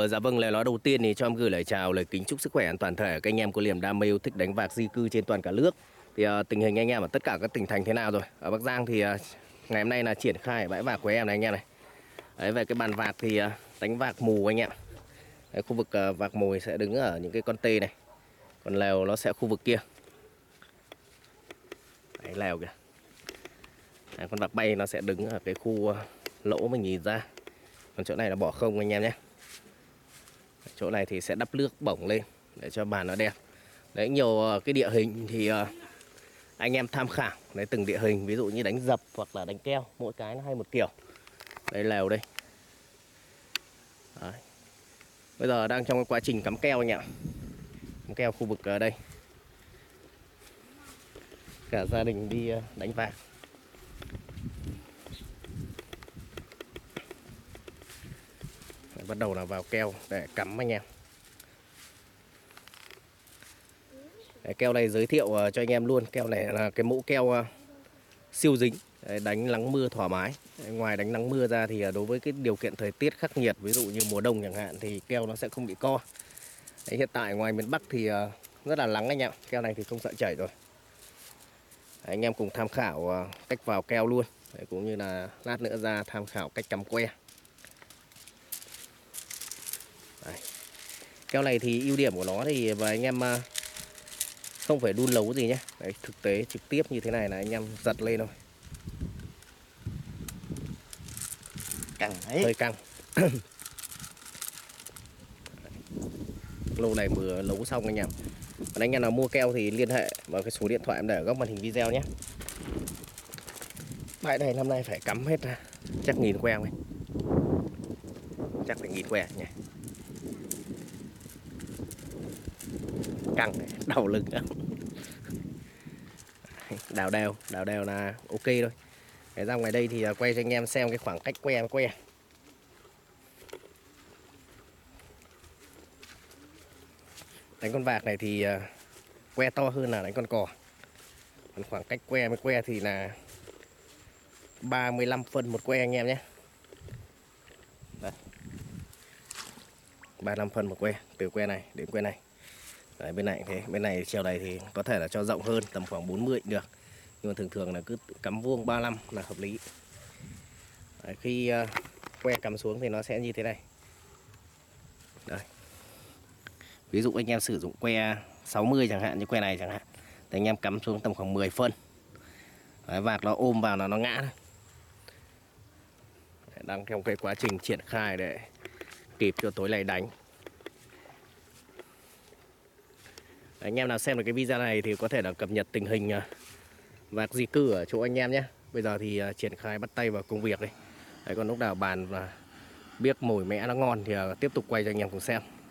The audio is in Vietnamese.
Dạ vâng, lời nói đầu tiên thì cho em gửi lời chào, lời kính chúc sức khỏe an toàn thể các anh em có niềm đam mê yêu thích đánh bạc di cư trên toàn cả nước. Thì tình hình anh em ở tất cả các tỉnh thành thế nào rồi? Ở Bắc Giang thì ngày hôm nay là triển khai bãi bạc của em này anh em này. Đấy, về cái bàn bạc thì đánh bạc mù anh em. Đấy, khu vực bạc mồi sẽ đứng ở những cái con tê này, còn lèo nó sẽ khu vực kia. Đấy, lèo kìa. Đấy, con bạc bay nó sẽ đứng ở cái khu lỗ mình nhìn ra. Còn chỗ này là bỏ không anh em nhé. Chỗ này thì sẽ đắp nước bổng lên để cho bàn nó đẹp. Đấy, nhiều cái địa hình thì anh em tham khảo. Đấy, từng địa hình, ví dụ như đánh dập hoặc là đánh keo, mỗi cái nó hay một kiểu. Đây lèo đây. Đấy. Bây giờ đang trong cái quá trình cắm keo anh ạ. Cắm keo khu vực ở đây. Cả gia đình đi đánh bạc. Bắt đầu là vào keo để cắm anh em. Đấy, keo này giới thiệu cho anh em luôn. Keo này là cái mẫu keo siêu dính. Đấy, đánh nắng mưa thoải mái. Đấy, ngoài đánh nắng mưa ra thì đối với cái điều kiện thời tiết khắc nghiệt, ví dụ như mùa đông chẳng hạn, thì keo nó sẽ không bị co. Đấy, hiện tại ngoài miền Bắc thì rất là nắng anh em. Keo này thì không sợ chảy rồi. Đấy, anh em cùng tham khảo cách vào keo luôn. Đấy, cũng như là lát nữa ra tham khảo cách cắm que. Đấy. Keo này thì ưu điểm của nó thì và anh em không phải đun nấu gì nhé. Đấy, thực tế trực tiếp như thế này là anh em giật lên thôi. Căng ấy. Hơi căng. Lô này vừa nấu xong anh em. Còn anh em nào mua keo thì liên hệ vào cái số điện thoại em để ở góc màn hình video nhé. Bãi này năm nay phải cắm hết chắc 1000 que thôi. Chắc phải 1000 que nhỉ. Căng, đau lưng. Đào đèo là ok thôi. Để ra ngoài đây thì quay cho anh em xem cái khoảng cách que với que. Đánh con vạc này thì que to hơn là đánh con cò. Còn khoảng cách que với que thì là 35 phân một que anh em nhé. Đấy. 35 phân một que, từ que này đến que này. Đấy, bên này thế, bên này chiều này thì có thể là cho rộng hơn, tầm khoảng 40 cũng được. Nhưng mà thường thường là cứ cắm vuông 35 là hợp lý. Đấy, khi que cắm xuống thì nó sẽ như thế này. Đây. Ví dụ anh em sử dụng que 60 chẳng hạn, như que này chẳng hạn, thì anh em cắm xuống tầm khoảng 10 phân. Đấy, vạc nó ôm vào là nó ngã. Đấy, đang trong cái quá trình triển khai để kịp cho tối nay đánh. Đấy, anh em nào xem được cái video này thì có thể là cập nhật tình hình vạc di cư ở chỗ anh em nhé. Bây giờ thì triển khai bắt tay vào công việc đây. Đấy, còn lúc nào bàn và biết mồi mẽ nó ngon thì tiếp tục quay cho anh em cùng xem.